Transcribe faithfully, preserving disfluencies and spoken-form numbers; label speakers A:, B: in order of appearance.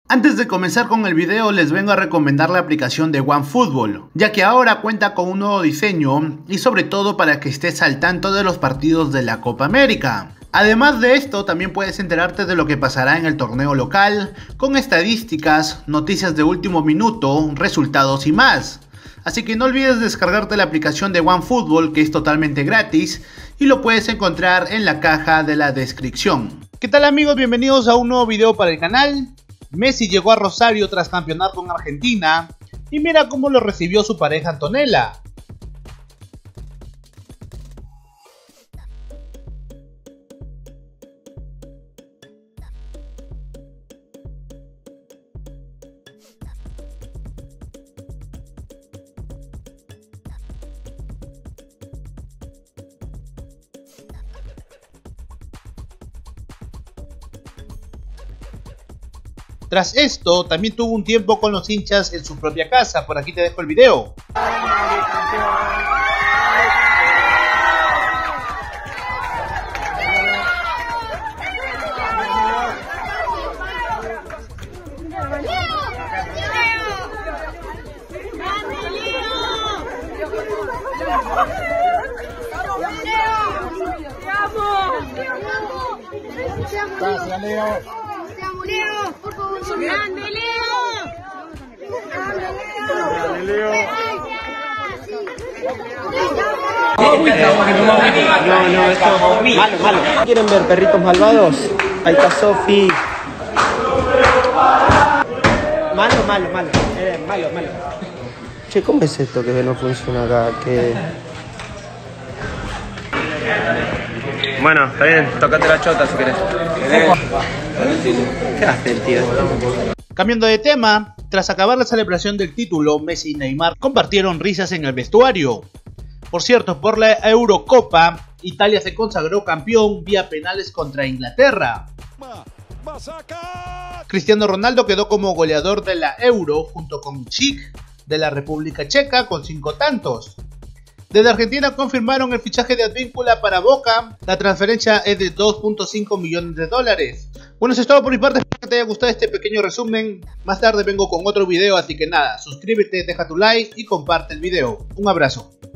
A: Antes de comenzar con el video les vengo a recomendar la aplicación de OneFootball, ya que ahora cuenta con un nuevo diseño y sobre todo para que estés al tanto de los partidos de la Copa América. Además de esto, también puedes enterarte de lo que pasará en el torneo local, con estadísticas, noticias de último minuto, resultados y más. Así que no olvides descargarte la aplicación de OneFootball, que es totalmente gratis y lo puedes encontrar en la caja de la descripción. ¿Qué tal amigos? Bienvenidos a un nuevo video para el canal. Messi llegó a Rosario tras campeonar con Argentina y mira cómo lo recibió su pareja Antonella. Tras esto, también tuvo un tiempo con los hinchas en su propia casa. Por aquí te dejo el video.
B: Gracias, Leo. Leo, por favor, grande Leo. Grande Leo.
C: No, no, esto malo, malo. ¿Quieren ver perritos malvados? Ahí está Sofi. Malo, malo, malo. Eh, malo, malo. Che, ¿cómo es esto que no funciona acá? Que... Bueno, está bien, tócate la chota si querés. ¿Qué hace el tío?
A: Cambiando de tema, tras acabar la celebración del título, Messi y Neymar compartieron risas en el vestuario. Por cierto, por la Eurocopa, Italia se consagró campeón vía penales contra Inglaterra. Cristiano Ronaldo quedó como goleador de la Euro junto con Chic de la República Checa con cinco tantos. Desde Argentina confirmaron el fichaje de Advíncula para Boca. La transferencia es de dos punto cinco millones de dólares. Bueno, eso es todo por mi parte. Espero que te haya gustado este pequeño resumen. Más tarde vengo con otro video, así que nada, suscríbete, deja tu like y comparte el video. Un abrazo.